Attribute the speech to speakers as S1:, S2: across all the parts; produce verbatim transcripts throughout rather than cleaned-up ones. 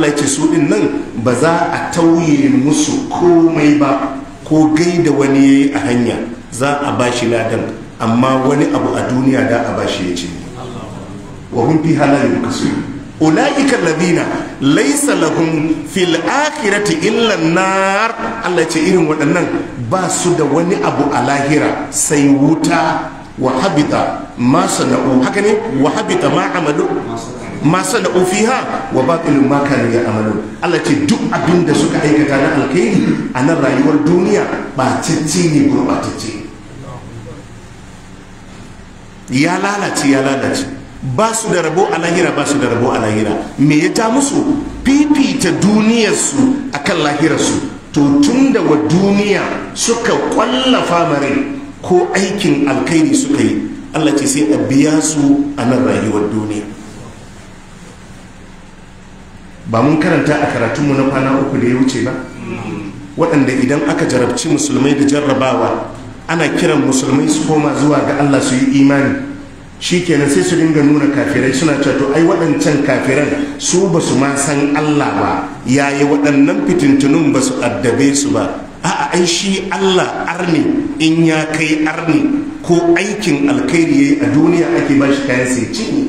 S1: Allah ya ce su din nan ba za a tauye musu komai ba, ko gaida wani yayi a hanya za a bashi ladan, amma wani abu a duniya da a bashi ya ce wa hum fi halalin kasu. Ulaika alladhina laysa lahum fil akhirati illa an-nar. Allah ce irin waɗannan ba su da wani abu a lahira sai wuta. Wa habita ma sana'u, haka ne, wa habita ma amalu ma sana'u fiha wa batilu ma kanu ya'malun. Allah ce duk abin da suka aikata na alkhairi a nan rayuwar duniya ba cicci ne, gurbatacce, ya lalace ya lalace. Ba su da rabo a lahira, ba su da rabo a lahira. Me ya ta musu? Fifita duniyarsu akan lahirarsu. To tun da wa duniya suka kwallafa mare ko aikin alkhairi suka yi, Allah ce sai a biya su a nan rayuwar duniya. Ba mun karanta a karatunmu na kwana uku da ya wuce ba, waɗanda idan aka jarabci musulmai da jarrabawa ana kiran musulmai su koma zuwa ga Allah su yi imani, shi kenan sai su dinga nuna kafirai suna cewa to ai waɗancan kafiran su ba su ma san Allah ba, yayi waɗannan fitintunun ba su addabe su ba. A'a, ai shi Allah arni in ya kai arni ko aikin alkhairi yayi a duniya ake bashi kayan sai cinye,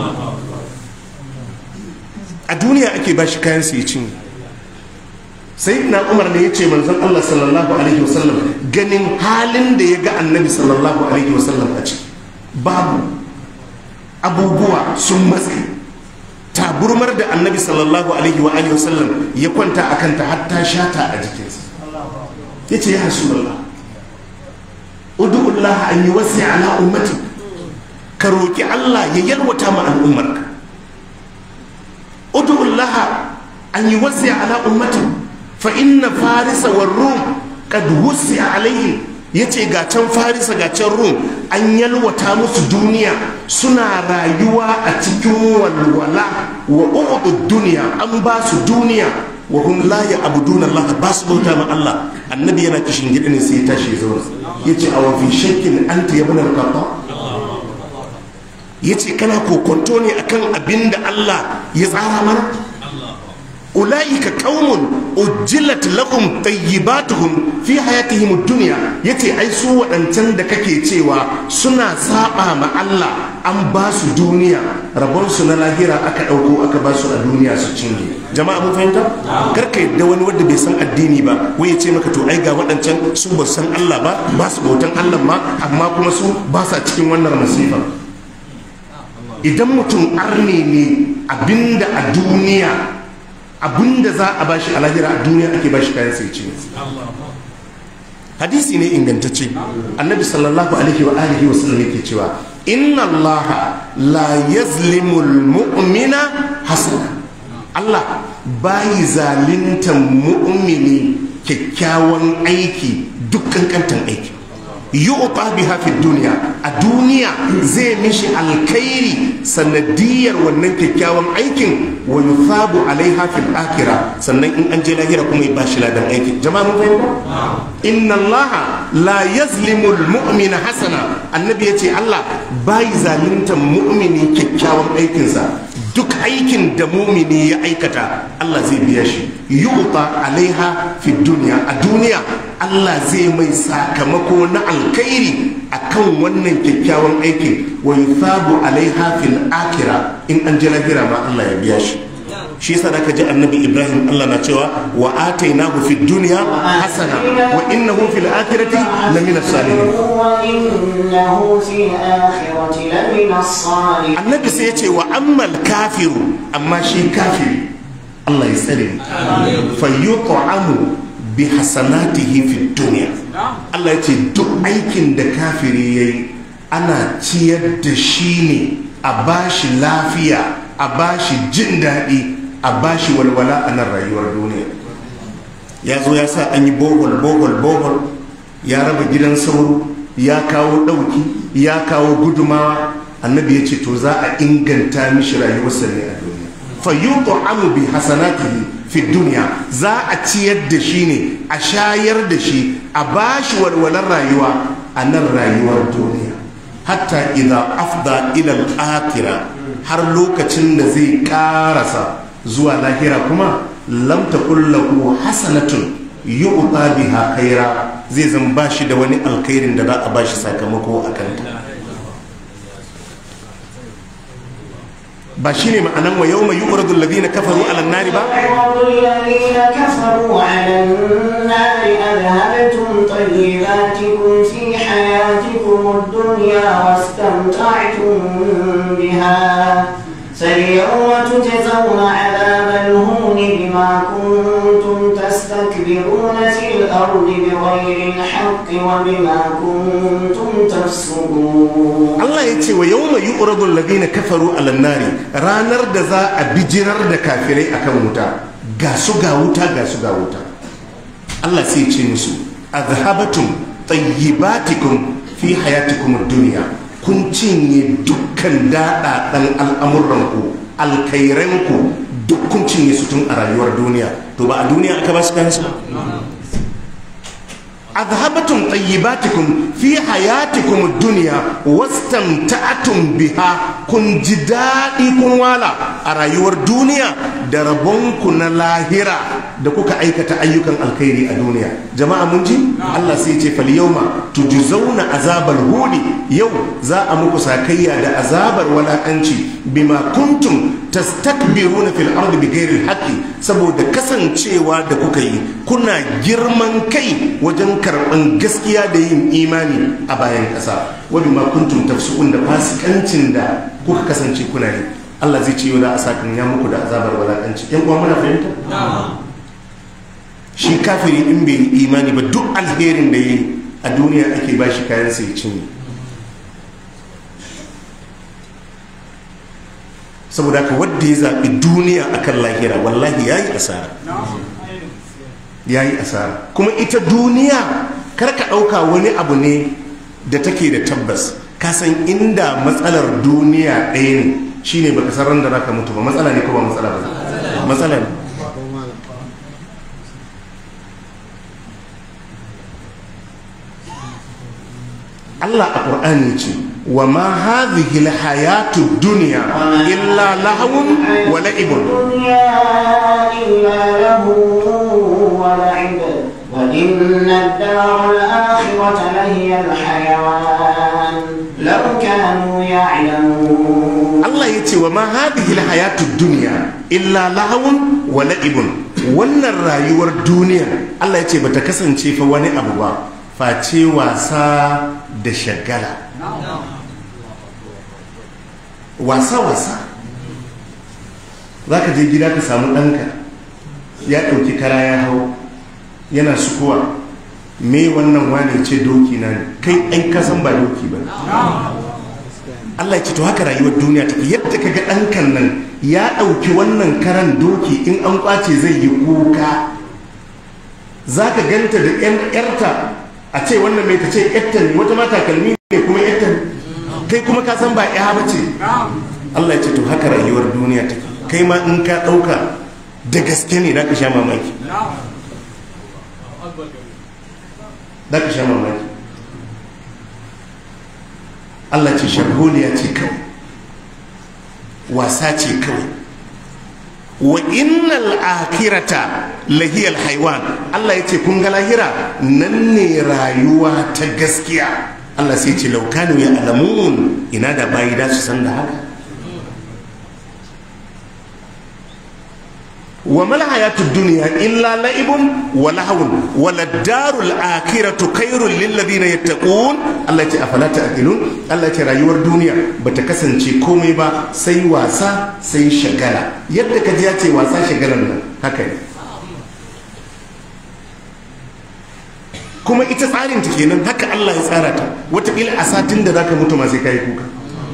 S1: a duniya ake bashi kayan sai cinye. Sayyidina Umar ne yace manzon Allah sallallahu alaihi wasallam ganin halin da ya ga annabi sallallahu alaihi wasallam a ciki, babu abubuwa sun matsi, taburmar da annabi sallallahu alaihi wa alihi wasallam ya kwanta akan ta hatta shata a jikinsa. Ya ce ya Rasulullah, udu'ullah an yi wasi ala ummati, ka roƙi Allah ya yalwata ma al'ummarka. udu'ullah an yi wasi ala ummati fa inna farisa wa rum kad wusi alaihim. Ya ce ga can farisa ga can rum an yalwata musu duniya, suna rayuwa a cikin walwala. Wa u'ud duniya, an ba su duniya. Wa hum la ya'buduna Allah, ba su bauta ma Allah. Annabi yana kishin gida ne sai ya tashi ya zauna, yace a wa fi shakkin anta ibn al-Khattab, yace kana kokonto ne akan abinda Allah ya tsara mana. Ulaika qaumun ujjilat lahum tayyibatuhum fi hayatihim ad-dunya. Yace ai su wadancan da kake cewa suna saba ma Allah, an ba su duniya, rabon su na lahira aka dauko aka ba su a duniya su cinye. Jama'a mun fahimta? Karka yadda wani wanda bai san addini ba wai ya ce maka to ai ga wadancan su ba san Allah ba, ba su bautan Allah ma, amma kuma su ba sa cikin wannan masifa. Idan mutum arne ne, abinda a duniya abinda za a bashi a lahira a duniya ake bashi kayan sai ce. Hadisi ne ingantacce, annabi sallallahu alaihi wa alihi wa sallam yake cewa inna allaha la yazlimul mu'mina hasana. Allah bayi zalintan mu'mini kyakkyawan aiki, dukkan kantan aiki. Yu'ta biha fi duniya, a duniya zai mishi alkhairi sanadiyar wannan kyakkyawan aikin, wa yuthabu alaiha fil akhirah, sannan in an je lahira kuma ya bashi ladan aikin. Jama'a mun fahimta? Inna allaha la yazlimu almu'mina hasana. Annabi yace Allah bai zalunta mu'mini kyakkyawan aikinsa, duk aikin da mu'mini ya aikata Allah zai biya shi. Yu'ta alaiha fi duniya, a duniya Allah zai mai sakamako na alkhairi akan wannan kyakkyawan aikin, wa yuthabu alaiha fil akhirah, in an ji lahira ma Allah ya biya shi. Shi yasa da ji annabi Ibrahim Allah na cewa wa atainahu fid dunya hasana wa innahu fil akhirati lamina salihin. Annabi sai ya ce wa ammal kafiru, amma shi kafiri Allah ya tsare fa yut'amu bi hasanatihi fi dunya. Allah ya ce duk aikin da kafiri yayi ana ciyar da shi ne, a bashi lafiya, a bashi jin daɗi, a bashi walwala a nan rayuwar duniya. Ya zo ya sa an yi bohol bohol bohol, ya raba gidan sauro, ya kawo ɗauki, ya kawo gudumawa. Annabi ya ce to za a inganta mishi rayuwarsa ne a duniya. Fa yut'amu bi hasanatihi fi duniya, za a ciyar da shi ne, a shayar da shi, a bashi walwalar rayuwa a nan rayuwar duniya. Hatta idza afda ila al-akhirah, har lokacin da zai karasa zuwa lahira kuma lam takul lahu hasanatun yu'ta biha khaira zai zan bashi da wani alkhairin da za a bashi sakamako akan ta ba shine ma'anan wa yawma yu'radu alladhina kafaru 'ala an-nari ba
S2: alladhina kafaru 'ala an-nari adhabtum tayyibatikum fi hayatikum ad-dunya wastamta'tum biha فاليوم تجزون عذاب الهون بما كنتم تستكبرون في الأرض بغير الحق وبما كنتم تفسقون الله يتي ويوم يعرض الذين كفروا على النار رانر دزا أبجرر دكافري أكموتا غاسو غاوتا غاسو غاوتا الله سيتي نسو أذهبتم طيباتكم في حياتكم الدنيا kun cinye dukkan daɗaɗen al'amuranku alkairanku duk kun cinye su tun a rayuwar duniya to ba a duniya aka ba su kansu azhabatum tayyibatikum fi hayatikum ad-dunya wastamta'tum biha kun ji daɗi kun wala a rayuwar duniya da rabonku na lahira da kuka aikata ayyukan alkhairi a duniya jama'a mun ji Allah sai ya ce fal yawma tujzauna azabal hudi yau za a muku sakayya da azabar walakanci bima kuntum tastakbiruna fil ardi bighairi alhaqi saboda kasancewa da kuka yi kuna girman kai wajen karban gaskiya da yin imani a bayan kasa wa bima kuntum tafsuqun da fasikancin da kuka kasance kuna yi Allah zai ce yau da asakin ya muku da azabar walakanci yan uwa muna fahimta shi kafiri in bai yi imani ba duk alherin da yi a duniya ake ba shi kayan sai cinye saboda ka wadda ya zaɓi duniya akan lahira wallahi ya yi asara ya yi asara kuma ita duniya karka ɗauka wani abu ne da take da tabbas kasan inda matsalar duniya ɗaya ne shine baka san ran da zaka mutu ba matsala ne ko ba matsala ba matsala ne Allah a Qur'ani ce wa ma hadhihi al-hayatu dunya illa lahwun wa la'ibun illa lahu wa la'ibun wa inna ad-dara al-akhirata lahiya al-hayawan law kanu ya'lamun Allah yace wa ma hadhihi al-hayatu dunya illa lahwun wa la'ibun wannan rayuwar duniya Allah yace bata kasance fa wani abu ba face wasa da shagala wasa-wasa za ka je gida ka samu ɗanka ya ɗauki kara ya hau yana sukuwa me wannan wane ce doki na ne kai ai kasan ba doki ba Allah ya ce to haka rayuwar duniya take yadda ka ga ɗankan nan ya ɗauki wannan karan doki in an ƙwace zai yi kuka za ka ganta da ƴan ƴarta a ce wannan mai ta ce ƴarta ne wata mata kalmi ne kuma ƴarta ne kai kuma ka san ba ya bace Allah ya ce to haka rayuwar duniya take kai ma in ka dauka da gaske ne zaka sha mamaki zaka sha mamaki Allah ce sharholiya ce kawai wasa ce kawai wa innal akhirata lahiyal haywan Allah ya ce kun ga lahira nan ne rayuwa ta gaskiya Allah sai ce laukanu ya alamun ina da bayi da su san da haka wa mal hayatud dunya illa la'ibun wa lahwun wa lad-darul akhiratu khairul lil ladina yattaqun Allah ce afala ta'qilun Allah ce rayuwar duniya bata kasance komai ba sai wasa sai shagala yadda ka ji ya ce wasa shagalan nan haka ne kuma ita tsarin ta kenan haka Allah ya tsara ta wataƙila a satin da zaka mutu ma sai kai kuka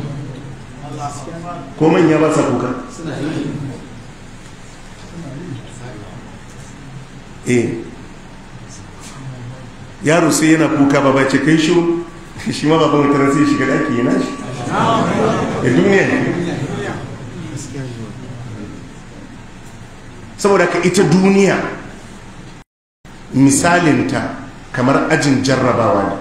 S2: ko manya ba sa kuka eh yaro sai yana kuka baba ce kai shi shi ma baban mutum sai shiga daki yana shi ya duniya saboda ka ita duniya misalinta kamar ajin jarrabawa ne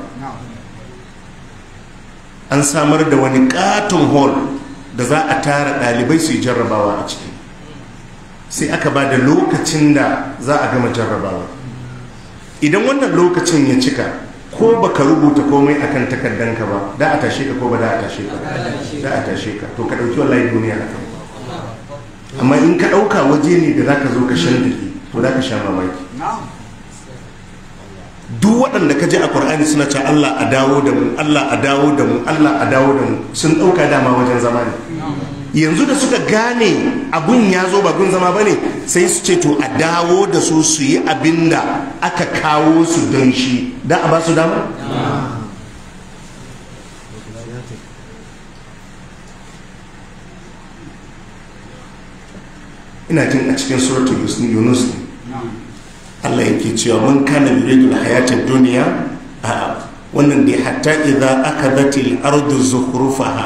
S2: an samar da wani katon hall da za a tara ɗalibai su yi jarrabawa a ciki sai aka ba da lokacin da za a gama jarrabawa. Idan wannan lokacin ya cika, ko baka rubuta komai akan takardanka ba, da a tashe ka ko ba da a tashe ka da a tashe ka to ka dauki wallahi duniya a kan. Amma in ka dauka waje ne da zaka zo ka shandiki, to zaka sha mamaki. Duk waɗanda ka ji a Qur'ani suna cewa Allah a dawo da mu, Allah a dawo da mu, Allah a dawo da mu, sun dauka dama wajen zama ne. Yanzu da suka gane abun ya zo ba gun zama ba ne, sai su ce to a dawo da su su yi abin da aka kawo su don shi, da a ba su dama? Ina jin a cikin suratul Yunus ne Allah yake cewa mun kana yuridul hayatid dunya a wannan dai hatta idza akadatil ardu zukhrufaha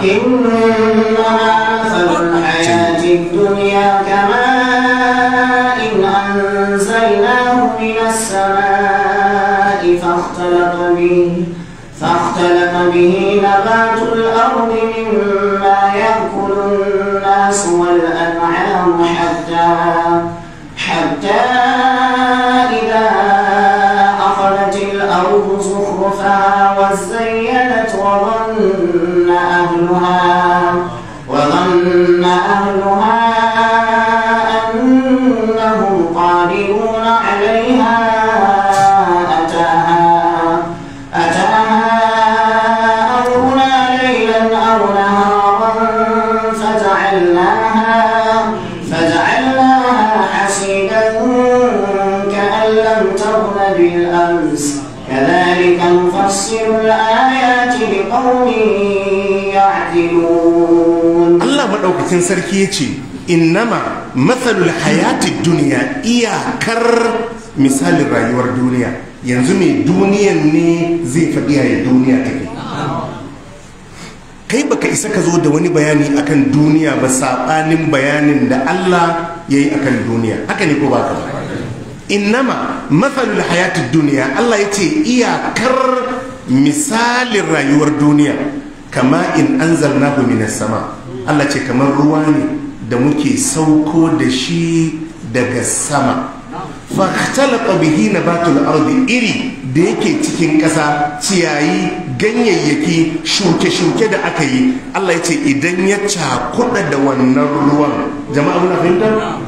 S3: inna hayatid dunya kama in anzalnahu minas samaa'i fakhtalata bihi fakhtalata bihi nabatul ardi mimma ya'kulun nas wal an'am hatta hatta idza akhadhat al-ardu zukhrufaha وزينت وظن أهلها وظن أهلها أنهم قادرون عليها أتاها أتاها أمرنا ليلا أو نهارا فجعلناها فجعلناها حصيدا كأن لم تغن بالأمس كذلك نفصل الآيات لقوم يعقلون
S2: الله مدوكتين سركي يجي إنما مثل الحياة الدنيا إياكر مثال الرأيور الدنيا ينزمي دنيا ني زي فقيها الدنيا تكي kai baka isa ka zo da wani bayani akan duniya ba sabanin bayanin da Allah yayi akan duniya haka ne ko baka ba innama matsalul hayatid duniya Allah ya ce iyakar misalin rayuwar duniya kama in anzalnahu minas sama Allah ce kamar ruwa ne da muke sauko da shi daga sama fahtalaqa bihi nabatul ardi iri da yake cikin ƙasa ciyayi ganyayyaki shuke-shuke da aka yi Allah ya ce idan ya cakuɗa da wannan ruwan jama'a muna fahimta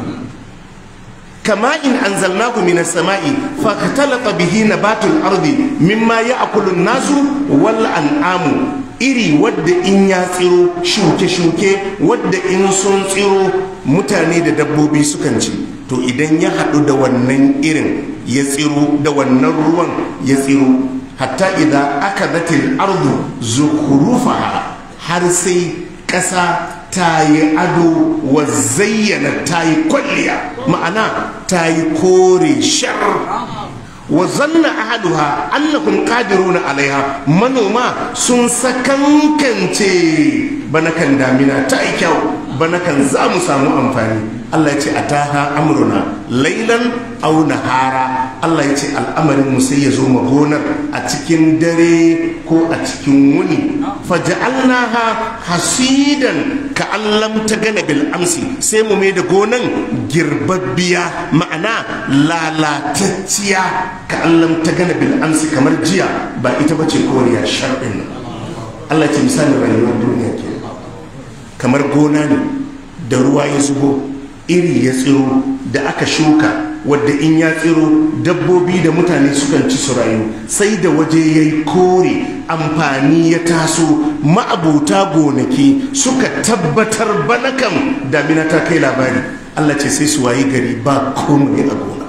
S2: كما إن أنزلناه من السماء فاختلط به نبات الأرض مما يأكل الناس والأنعام iri wadda in ya tsiro shuke-shuke wadda in sun tsiro mutane da dabbobi sukan ci to idan ya haɗu da wannan irin ya tsiro da wannan ruwan ya tsiro hatta idan aka zatil ardu zukhrufaha har sai ƙasa ta yi ado wa zayyana ta yi kwalliya ma'ana ta yi kore shar wa zanna ahaduha annakum qadiruna alaiha manoma sun sakankance bana kan damina ta yi kyau bana kan za mu samu amfani Allah ya ce ataha amruna lailan aw nahara Allah ya ce al'amarin mu sai ya zo ma gonar a cikin dare ko a cikin wuni faja'alnaha hasidan ka allam ta gana bil amsi sai mu mai da gonan girbabbiya ma'ana lalatacciya ka allam ta gana bil amsi kamar jiya ba ita bace koriya shar'in Allah ya ce misalin rayuwar duniya ke kamar gona ne da ruwa ya zubo iri ya tsiro da aka shuka wadda in ya tsiro dabbobi da mutane sukan ci su rayu sai da waje ya yi kore amfani ya taso ma'abuta gonaki suka tabbatar bana kam damina ta kai labari Allah ce sai su wayi gari ba komai a gona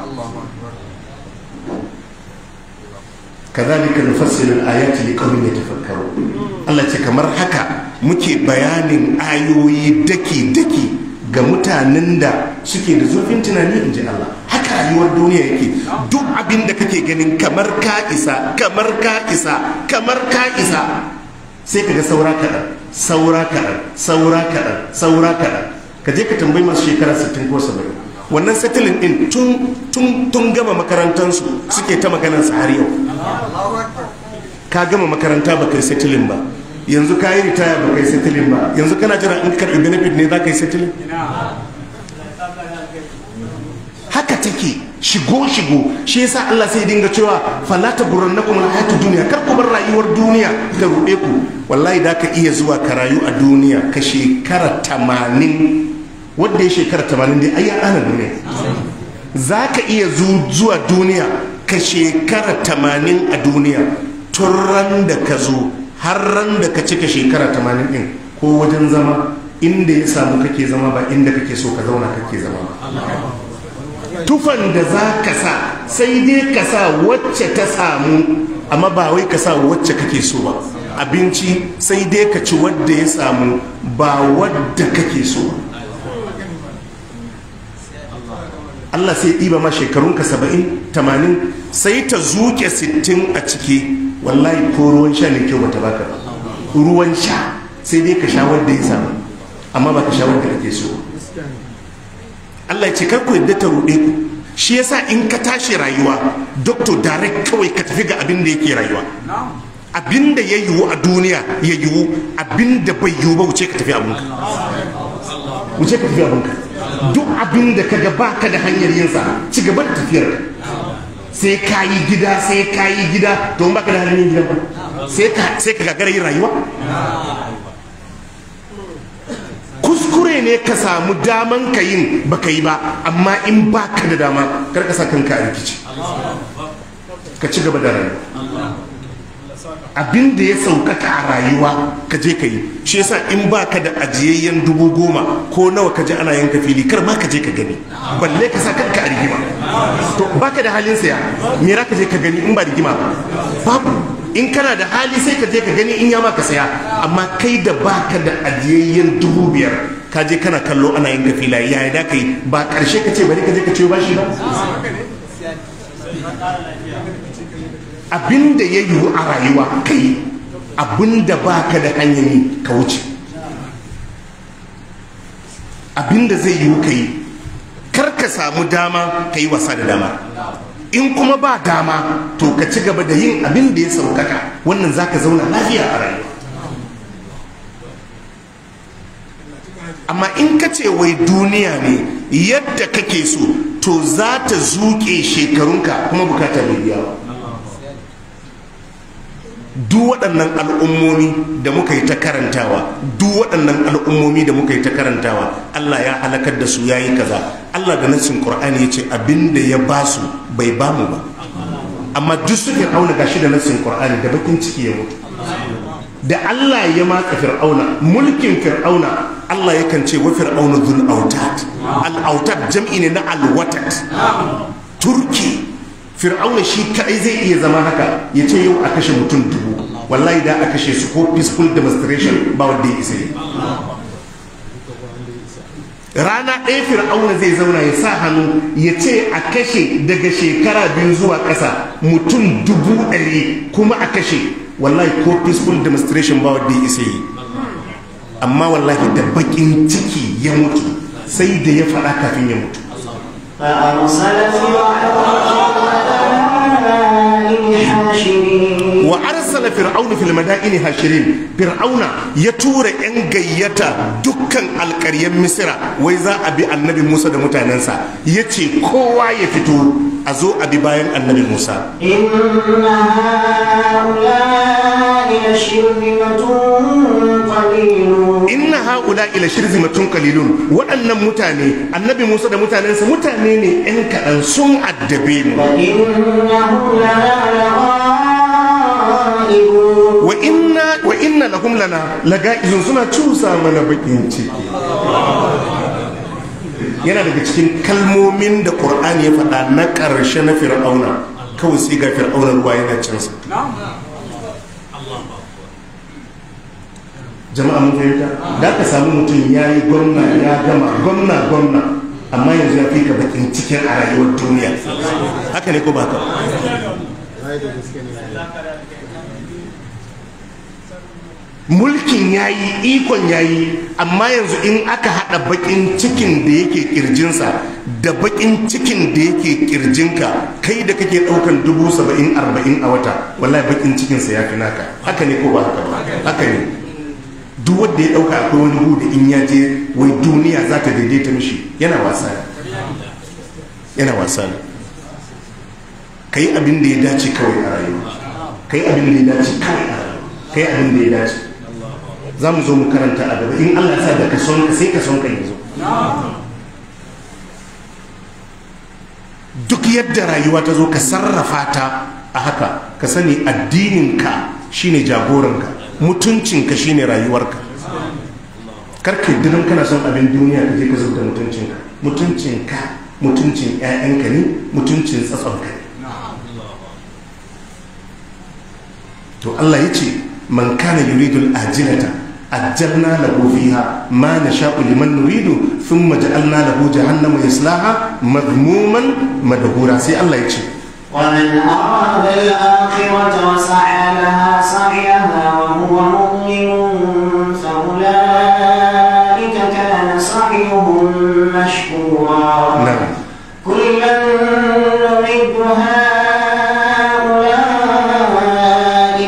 S2: kazalika nufassilu al-ayati liqaumin yatafakkarun Allah ce kamar haka muke bayanin ayoyi daki daki ga mutanen da suke da zurfin tunani in ji Allah haka rayuwar duniya yake duk abin da kake ganin kamar ka isa kamar ka isa kamar ka isa sai kaga saura kaɗan saura kaɗan saura kaɗan saura kaɗan ka je ka tambayi masu shekara sittin ko saba'in wannan settling din tun tun tun gama makarantansu suke ta maganarsa har yau ka gama makaranta ba kai settling ba yanzu ka yi ritaya ba kai settling ba yanzu kana jira in karɓi benefit ne za ka yi settling haka take shigo shigo. Shi yasa Allah sai dinga cewa fala taghurrannakum alhayatud dunya, kar ku bar rayuwar duniya ta ruɗe ku. Wallahi da ka iya zuwa ka rayu a duniya ka shekara tamanin, wanda ya shekara tamanin dai ai ana duniya. Za ka iya zuwa duniya ka shekara tamanin a duniya, tun ran da ka zo har ran da ka cika shekara tamanin din, ko wajen zama inda ya samu kake zama ba inda kake so ka zauna kake zama ba. Tufan da za ka sa sai dai ka sa wacce ta samu, amma ba wai ka sa wacce kake so ba. Abinci sai dai ka ci wadda ya samu ba wadda kake so ba. Allah sai ɗiba ma shekarunka saba'in tamanin sai ta zuke sittin a ciki. Wallahi ko ruwan sha ne kyau bata baka ba. Ruwan sha sai dai ka sha wadda ya samu, amma ba ka sha wadda kake so. Allah ya ce kar ku yadda ta ruɗe ku. Shi yasa in ka tashi rayuwa, doctor direct kawai ka tafi ga abin da yake rayuwa. Abin da ya yiwu a duniya ya yiwu, abin da bai yiwu ba wuce ka tafi abinka. Wuce ka tafi abinka. Duk abin da kaga baka da hanyar yinsa, ci gaba da tafiyar ka. Sai ka yi gida sai ka yi gida, don baka da hanyar yin gida ba. Sai ka sai ka gagara yin rayuwa. Kuskure ne ka samu daman ka yin baka yi ba, amma in baka da dama kar ka sa kanka a rikici. Ka ci gaba da rayuwa. Abin da ya saukaka a rayuwa ka je ka yi. Shi yasa in baka da ajiyayyen dubu goma ko nawa ka je ana yanka fili, kar ma ka je ka gani, balle ka sa kanka a rigima. To baka da halin saya, me ra ka je ka gani in ba rigima babu. In kana da hali sai ka je ka gani in ya maka saya, amma kai da baka da ajiyayyen dubu biyar ka je kana kallo ana yanka filaye, yaya da kai ba karshe ka ce bari ka je ka ciyo bashi ba. Abinda ya yiwu a rayuwa kai, abinda baka da hanyar yi ka wuce. Abinda zai yiwu kai, kar ka samu dama ka yi wasa da dama. In kuma ba dama to ka ci gaba da yin abin da ya saukaka, wannan zaka zauna lafiya a rayuwa. Amma in ka ce wai duniya ne yadda kake so, to za ta zuke shekarunka kuma bukata bai biya ba. Duk waɗannan al'ummomi da muka yi ta karantawa, duk waɗannan al'ummomi da muka yi ta karantawa, Allah ya halakar da su, ya yi kaza. Allah da nassin Qur'ani ya ce abinda ya ba su bai ba mu ba. Amma duk su Fir'auna gashi da nassin Qur'ani da bakin ciki ya mutu. Da Allah ya matsa Fir'auna, mulkin Fir'auna, Allah yakan ce wa Fir'auna dhul autat. Al-autat jam'i ne na al-watat. Turki. Fir'auna shi kadai zai iya zama haka ya ce yau a kashe mutum dubu, wallahi da a kashe su ko peaceful demonstration ba wanda ya isa yi. Rana ɗaya Fir'auna zai zauna ya sa hannu ya ce a kashe daga shekara biyu zuwa ƙasa mutum dubu ɗari kuma a kashe, wallahi ko peaceful demonstration ba wanda ya isa yi. Amma wallahi da bakin ciki ya mutu, sai da ya faɗa kafin ya mutu. Wa arsala fir'aunu fil madaini hashirin. Fir'auna ya tura yan gayyata dukkan alƙaryan Misra, wai za a bi annabi Musa da mutanensa. Yace kowa ya fito a zo a bi bayan annabi Musa. Inna haula ila shirzimatun qalilun. Waɗannan mutane, annabi Musa da mutanensa mutane ne yan kaɗan, sun addabe mu. Wa inna wa inna lahum lana laga'izun, suna cusa mana bakin ciki. Yana daga cikin kalmomin da Qur'ani ya faɗa na ƙarshe na Fir'auna, kawai sai ga Fir'auna ruwa yana cinsa. Jama'a mun fahimta, da ka samu mutum ya yi gwamna ya gama gwamna gwamna, amma yanzu ya fi ka bakin cikin a rayuwar duniya. Haka ne ko ba ka? Mulkin ya yi, ikon ya yi, amma yanzu in aka haɗa bakin cikin da yake kirjinsa da bakin cikin da yake kirjinka, kai da kake ɗaukan dubu saba'in arba'in a wata, wallahi bakin cikinsa ya fi naka. Haka ne ko ba haka ba? Haka ne. Duk wanda ya ɗauka akwai wani hu da in ya je wai duniya za ta daidaita mishi, yana wasa.
S1: yana wasa ne. Ka yi abin da ya dace kawai a rayuwa, ka yi abin da ya dace kawai a rayuwa, ka yi abin da ya dace. Za mu zo mu karanta a gaba in Allah sa da ka son ka sai ka son ka yanzu. Duk yadda rayuwa ta zo ka sarrafa ta a haka, ka sani addininka shine jagoranka, mutuncinka shine rayuwarka. Karka yadda kana son abin duniya ka je ka zubda mutuncinka. Mutuncinka mutuncin 'ya'yanka ne, mutuncin tsatsonka ne. To Allah ya ce man kana yuridul ajilata ajjalna lahu fiha ma nasha'u liman nuridu thumma ja'alna lahu jahannama yaslaha madhmuman madhura. Sai Allah ya ce
S3: ومن أراد الآخرة وسعى لها سعيها وهو مؤمن فأولئك كان سعيهم مشكورا.
S1: نعم.
S3: كلا نمد هؤلاء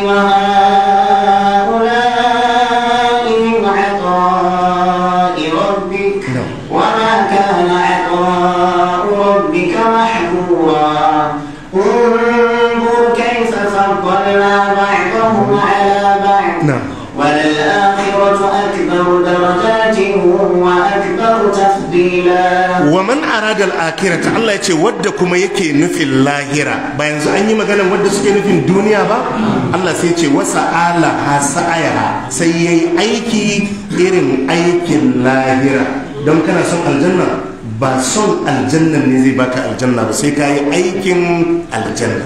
S3: وهؤلاء من عطاء ربك وما كان عطاء ربك محظورا. انظر كيف فضلنا بعضهم على بعض.
S1: نعم.
S3: وللآخرة أكبر درجات وأكبر تفضيلا.
S1: ومن أراد الآخرة الله يتي ودى كما يكي نفي اللاهرة باين زو أني مغانا ودى سكي نفي الدنيا با الله سيتي وسألها سعيها سيئي أيكي إرن أيكي اللاهرة دون كان سوء الجنة ba son aljanna ne zai baka aljanna ba sai ka yi aikin aljanna.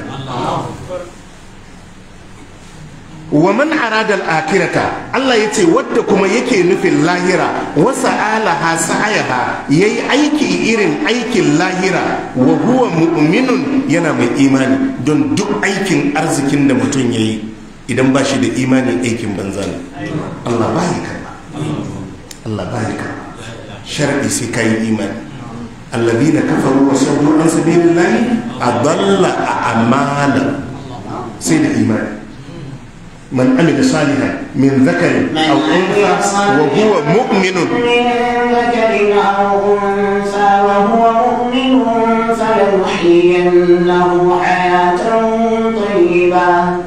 S1: Wa man arada al-akhirata Allah yace wadda kuma yake nufin lahira wa sa'alaha sa'ayaha yayi aiki irin aikin lahira wa huwa mu'minun yana mai imani, don duk aikin arzikin da mutum yayi idan ba shi da imani aikin banza ne. Allah bai karba, Allah bai karba, sharadi sai kai imani. الذين كفروا وصدوا عن سبيل الله أضل أعمالا. سيد الإيمان من عمل صالحا من ذكر أو أنثى وهو مؤمن
S3: من ذكر أو أنثى وهو مؤمن فلنحيينه حياة طيبة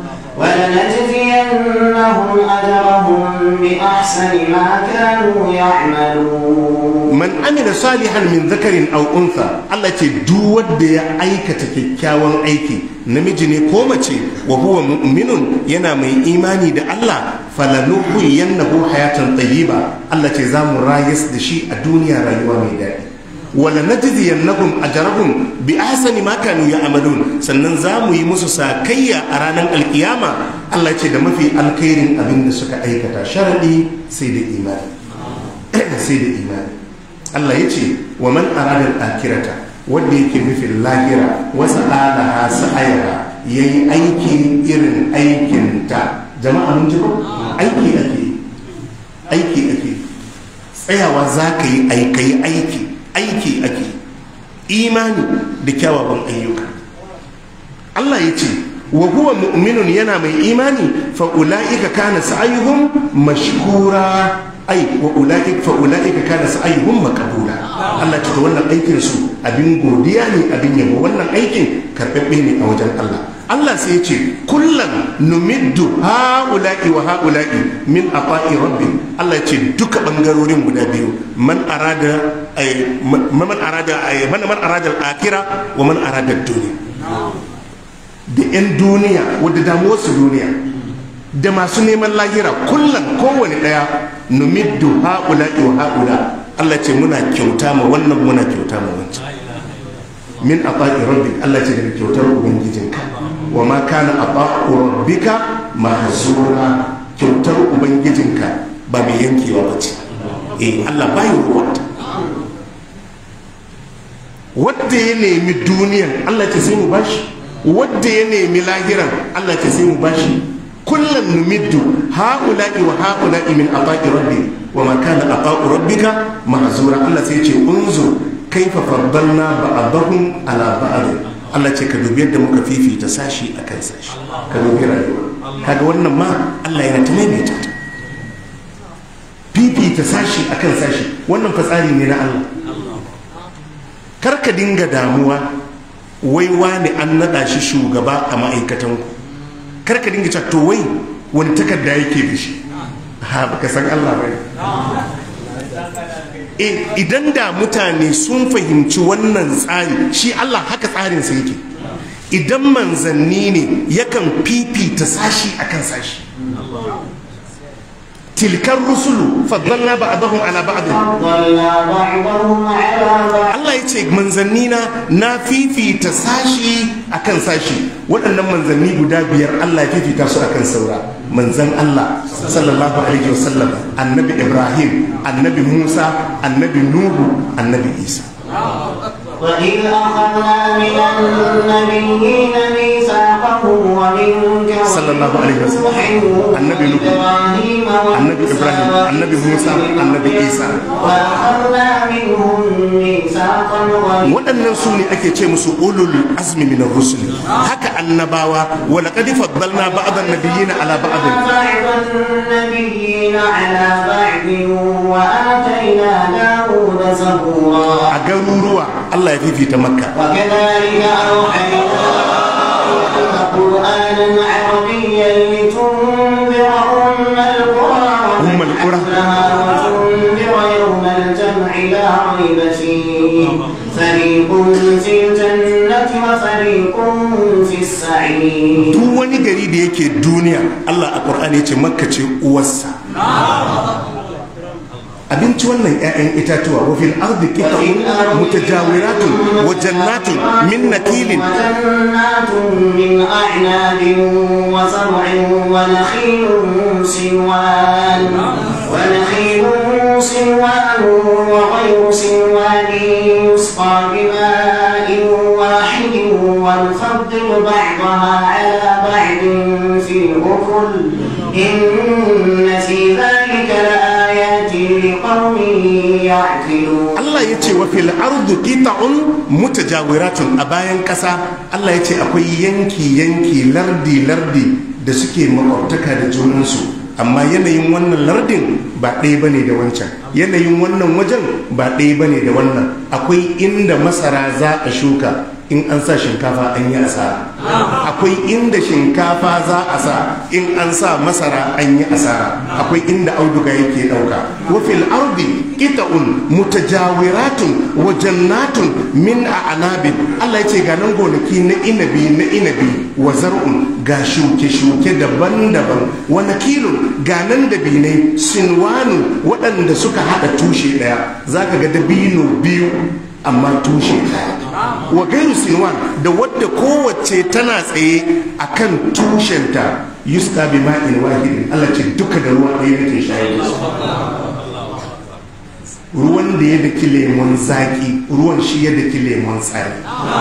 S3: ولنجزينهم أجرهم بأحسن ما كانوا يعملون.
S1: من عمل صالحا من ذكر أو أنثى الله تدو ودي أيكة كيكاوان أيكي نمجني كومتي وهو مؤمن ينامي إيماني دا الله فلنحيينه حياة طيبة الله تزام رايس دشي الدنيا رايوة ميداني ولنجزينهم أجرهم بأحسن ما كانوا يعملون. sannan za mu yi musu sakayya a ranar alkiyama. Allah ce da mafi alkhairin abin da suka aikata, sharadi sai da imani, sai da imani. Allah ya ce wa man arada al-akhirata wanda yake nufin lahira wa sa'alaha sa'ayha yayi aiki irin aikin ta. Jama'a mun ji ko aiki ake aiki ake tsayawa za ka yi aikai aiki aiki ake imani da kyawawan ayyuka. Allah ya ce wa huwa mu'minun yana mai imani fa ulaika kana sa'ayuhum mashkura. Ai wa ulaika fa ulaika kana sa'ayuhum maqbula. Allah ce wannan aikin su abin godiya ne, abin yabo, wannan aikin karbabbe ne a wajen Allah. Allah sai ya ce kullan numiddu haula'i wa haula'i min ata'i rabbi. Allah ya ce duka bangarorin guda biyu, man arada ay man arada ay man man arada al-akhirah wa man arada ad-dunya. Da yan duniya wadda damuwar su duniya da masu neman lahira kullan kowane daya numiddu haula'i wa haula. Allah ce muna kyauta ma wannan, muna kyauta ma wancan. min ata'i rabbi. Allah ce daga kyautar ubangijinka. wa ma kana ata'u rabbika mahzura. Kyautar ubangijinka ba mai yankewa ba ce. Eh Allah bai ruwata. Wadda ya nemi duniyan Allah ce sai mu bashi, wadda ya nemi lahiran Allah ce sai mu bashi. kullum numiddu ha'ula'i wa ha'ula'i min ata'i rabbi wa ma kana ata'u rabbika mahzura. Allah sai ce unzur kaifa faddalna ba'dahum ala ba'd. Allah ce ka dubi yadda muka fifita sashi akan sashi, ka dubi rayuwa. Kaga wannan ma Allah yana ta maimaita ta, fifita sashi akan sashi. Wannan fatsari ne na Allah.
S2: karka dinga damuwa wai wani an naɗa shi shugaba a ma'aikatanku, karka dinga cewa to wai wani takarda yake da shi, ha baka san Allah bai. E, idan da mutane sun fahimci wannan tsari, shi Allah haka tsarinsa yake. Idan manzanni ne yakan fifita sashi akan sashi. Tilkar rusulu faddalna ba'dahum ala ba'd. Allah ya ce manzanni na na fifita sashi akan sashi. Waɗannan manzanni guda biyar Allah ya fifita su akan saura. Manzan Allah sallallahu alaihi wasallam, annabi Ibrahim, annabi Musa, annabi Nuhu, annabi Isa.
S3: وإذ أخذنا من النبيين ميثاقهم ومنك
S2: صلى الله عليه وسلم النبي نوح النبي إبراهيم النبي موسى النبي عيسى
S3: وأخذنا منهم ميثاقا غليظا.
S2: waɗannan su ne ake ce musu ulul azmi min ar-rusul, haka annabawa wa laqad faddalna ba'd an-nabiyyin ala ba'd
S3: النبيين على بعض وآتينا داود زبورا.
S2: a garuruwa Allah ya fifita Makka.
S3: وكذلك أوحينا إليك قرآنا عربيا لتنذر أم القرى
S2: أم القرى
S3: وتنذر يوم الجمع لا ريب فيه فريق في الجنة وفريق في السعير.
S2: duk wani gari da yake duniya Allah a Qur'ani ya ce Makka ce uwarsa. abinci wannan ƴaƴan itatuwa wa fil ardi qita'un mutajawiratun wa jannatun min nakilin
S3: jannatun min a'nabin wa zar'in wa nakhilun sinwan wa nakhilun sinwan wa ghayru sinwan yusqa bima'in wahidin wa nufaddilu ba'daha 'ala ba'din fil ukul inna fi dhalika la'ayatin
S2: Allah ya ce wa fil ardu qita'un mutajawiratun, a bayan ƙasa Allah ya ce akwai yanki yanki lardi lardi da suke makwabtaka da junansu, amma yanayin wannan lardin ba ɗaya bane da wancan, yanayin wannan wajen ba ɗaya bane da wannan. Akwai inda masara za a shuka in an sa shinkafa an yi asara, akwai inda shinkafa za a sa in an sa masara an yi asara, akwai inda auduga yake dauka. wa fil ardi qita'un mutajawiratun wa jannatun min a'nabin, Allah ya ce ga nan gonaki na inabi na inabi, wa zar'un ga shuke shuke daban-daban, wa nakilun ga nan dabinai sinwanu waɗanda suka hada tushe daya, zaka ga dabino biyu amma tushe daya, wa gairu sinwan da wadda kowace tana tsaye akan tushenta, yuska bi ma'in wahidin, Allah ce duka da ruwa ɗaya nake shayar da su. Ruwan da ya daki lemon zaki, ruwan shi ya daki lemon tsari.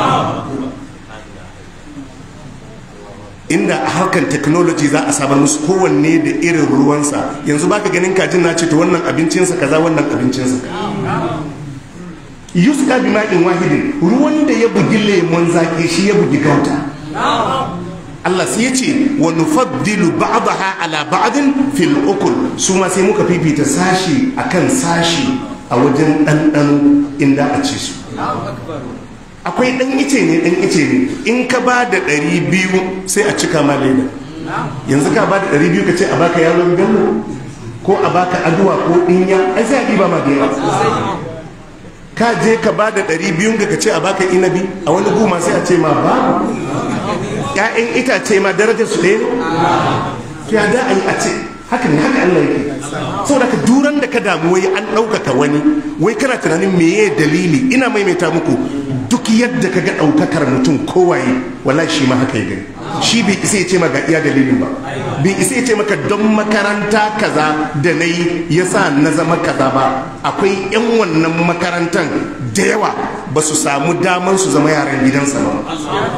S2: Inda a harkar technology za a samar musu kowanne da irin ruwansa, yanzu baka ganin kajin na ce to wannan abincinsa kaza wannan abincinsa kaza. yuska bi ma'in wahidin, ruwan da ya bugi lemon zaki shi ya bugi gauta. Allah sai ya ce wa nufaddilu ba'daha ala ba'din fil ukul, su ma sai muka fifita sashi akan sashi a wajen ɗanɗano inda a ci su. Akwai ɗan ice ne ɗan ice ne in ka ba da ɗari biyu sai a cika ma leda. Yanzu ka ba da ɗari biyu ka ce a baka yaron bello ko a baka aduwa ko ɗinya, ai sai a ɗiba ma da yawa. Ka je ka ba da ɗari biyun ka ce a baka inabi, a wani goma sai a ce ma ba ƴaƴan itace ma darajar su ɗaya ne. Ya da a yi a ce haka ne, haka Allah yake. Saboda ka duran da ka damu wai an ɗaukaka wani, wai kana tunanin meye dalili. Ina maimaita muku, duk yadda ka ga ɗaukakar mutum kowaye wallahi shi ma haka ya gani. Shi bai isa ya ce maka iya dalilin ba, bai isa ya ce maka don makaranta kaza da na yi ya sa na zama kaza ba. Akwai 'yan wannan makarantar da yawa ba su samu daman su zama yaran gidansa ba,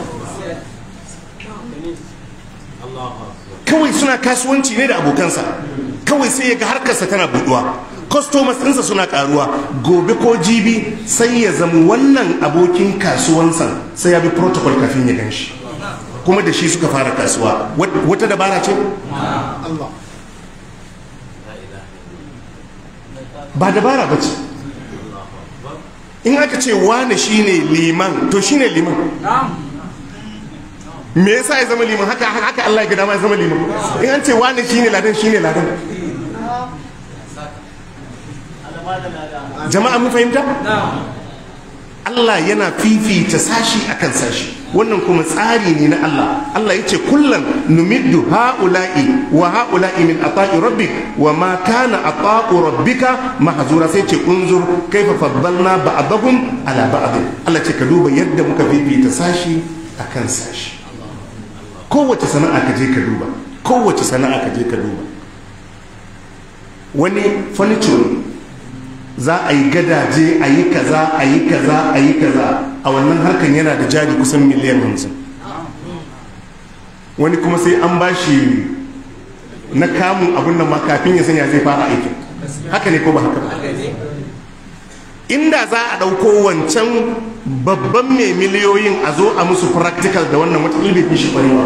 S2: kawai suna kasuwanci ne da abokansa, kawai sai ya ga harkarsa tana buduwa, customers ɗinsa suna karuwa, gobe ko jibi sai ya zama wannan abokin kasuwansa sai ya bi protocol kafin ya gan shi, kuma da shi suka fara kasuwa. Wata dabara ce? ba dabara ba ce.
S1: in aka ce wane shine liman to shine liman. Me yasa ya zama liman? haka haka Allah ya ga dama ya zama liman. In an ce wane shine ladan shine ladan. Jama'a mun fahimta? Allah yana fifita sashi akan sashi, wannan kuma tsari ne na Allah. Allah ya ce kullan numiddu ha'ula'i wa ha'ula'i min ata'i rabbik wa ma kana ata'u rabbika mahzura, sai ce unzur kaifa faddalna ba'dahum ala ba'd. Allah ce ka duba yadda muka fifita sashi akan sashi. Kowace sana'a ka je ka duba, kowace sana'a ka je ka duba. Wani furniture za a yi gadaje, a yi kaza, a yi kaza, a yi kaza, a wannan harkan yana da jari kusan miliyan hamsin. Wani kuma sai an ba shi na kamun abin nan ma kafin ya sanya zai fara aikin. Haka ne ko ba haka ba? Inda za a ɗauko wancan babban mai miliyoyin a zo a musu practical da wannan wata ilimin shi ƙwarewa.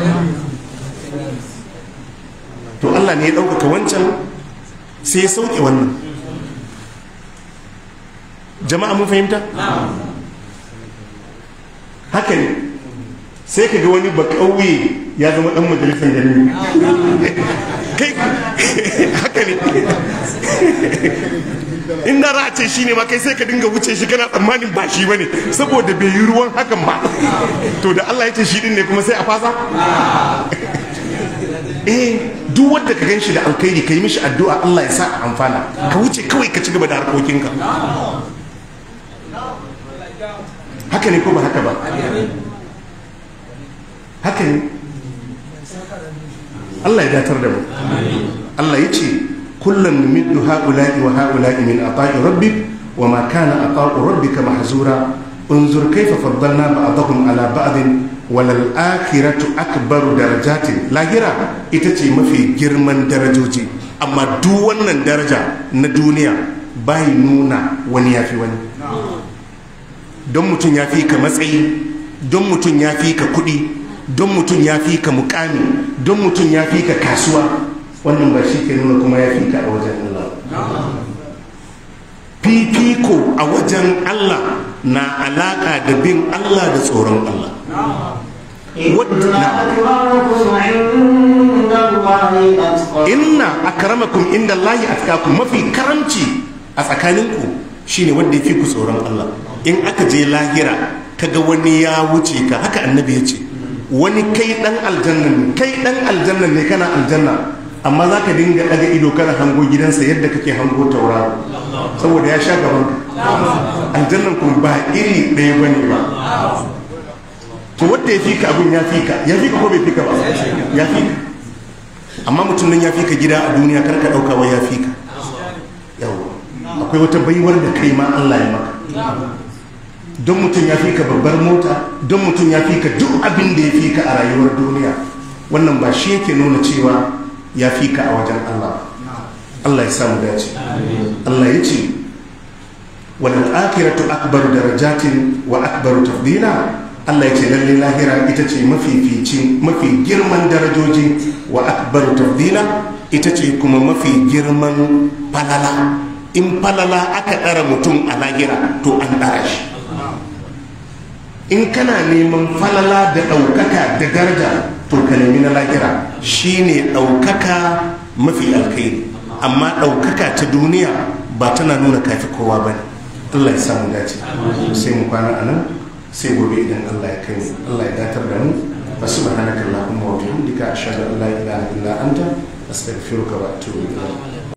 S1: To Allah ne ya ɗaukaka wancan sai ya sauke wannan. Jama'a mun fahimta? Haka ne sai ka ga wani ba ƙauye ya zama ɗan majalisar gari. Kai haka ne inda za a ce shi ne ma kai sai ka dinga wuce shi kana tsammanin ba shi bane saboda bai yi ruwan hakan ba. To da Allah ya ce shi din ne kuma sai a fasa? Eh, duk wanda ka gan shi da alkhairi ka yi mishi addu'a Allah ya sa a amfana, ka wuce kawai ka ci gaba da harkokinka. Haka ne ko ba haka ba? Haka ne. Allah ya datar da mu. Allah ya ce kullum numiddu ha'ula'i wa ha'ula'i min ata'i rabbik wa ma kana ata'u rabbika mahzura unzur kayfa faddalna ba'dahum ala ba'din walal akhiratu akbaru darajatin. Lahira ita ce mafi girman darajoji, amma duk wannan daraja na duniya bai nuna wani yafi wani. Don mutum ya fi ka matsayi, don mutum ya fi ka kuɗi, don mutum ya fi ka mukami, don mutum ya fi ka kasuwa, wannan ba shi ke nuna kuma ya fi ka a wajen Allah. Fifiko a wajen Allah na alaƙa da bin Allah da tsoron Allah. Inna akramakum inda Allahi atqakum, mafi karamci a tsakaninku shine wanda ya fi ku tsoron Allah. In aka je lahira kaga wani ya wuce ka, haka annabi ya ce, wani kai dan aljanna ne, kai dan aljanna ne, kana aljanna, amma za ka dinga daga ido kana hango gidansa yadda kake hango tauraro saboda ya sha gaban ka. Aljannan kuma ba iri ɗaya bane ba. To wanda ya fi ka abin ya fi ka, ya fi ka ko bai fi ka ba? Ya fi ka. Amma mutum nan ya fi ka gida a duniya, kar ka ɗauka wa ya fi ka. Yawa akwai wata baiwar da kai ma Allah ya maka. Don mutum ya fi ka babbar mota, don mutum ya fi ka duk abin da ya fi ka a rayuwar duniya, wannan ba shi yake nuna cewa ya fi ka a wajen Allah. Allah ya samu dace. Allah ya ce wal akhiratu akbaru darajatin wa akbaru tafdila. Allah ya ce lalle lahira ita ce mafifici, mafi girman darajoji, wa akbaru tafdila ita ce kuma mafi girman falala. In falala aka ɗara mutum a lahira to an ɗara shi. In kana neman falala da ɗaukaka da daraja to ka nemi na lahira, shine ɗaukaka mafi alkhairi. Amma ɗaukaka ta duniya ba tana nuna kafi kowa ba ne. Allah ya samu dace. Sai mu kwana a nan, sai gobe idan Allah ya kai mu. Allah ya datar da mu. Subhanaka Allahumma wa bihamdika ashhadu an la ilaha illa anta astaghfiruka wa atubu ilayk.